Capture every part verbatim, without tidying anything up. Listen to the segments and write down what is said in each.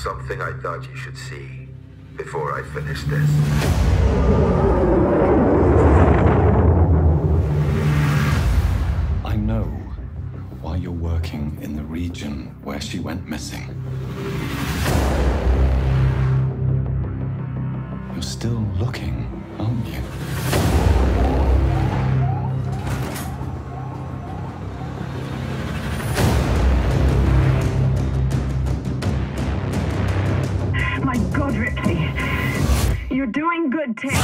something I thought you should see before I finish this. I know why you're working in the region where she went missing. You're still looking, aren't you? My God, Ripley. You're doing good, Tim.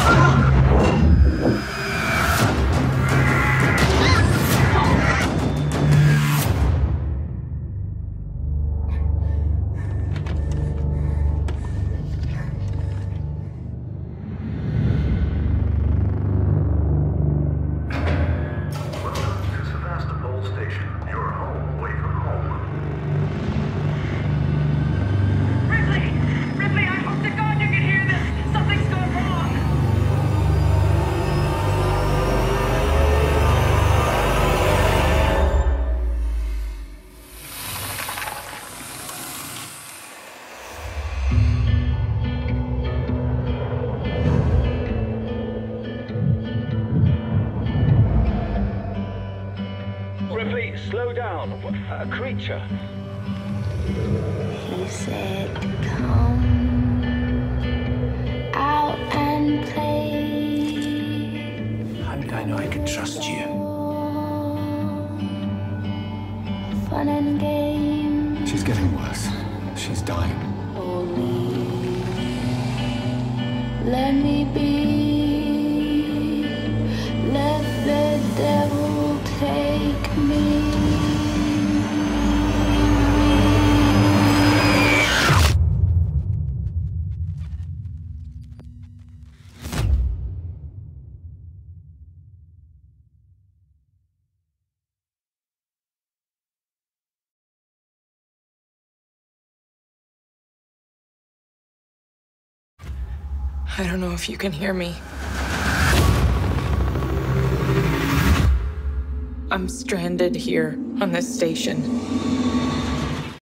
Ripley, slow down. A creature. He said, come out and play. How did I know I could trust you? Fun and games. She's getting worse. She's dying. Only let me be. Let the devil take me. I don't know if you can hear me. I'm stranded here on this station.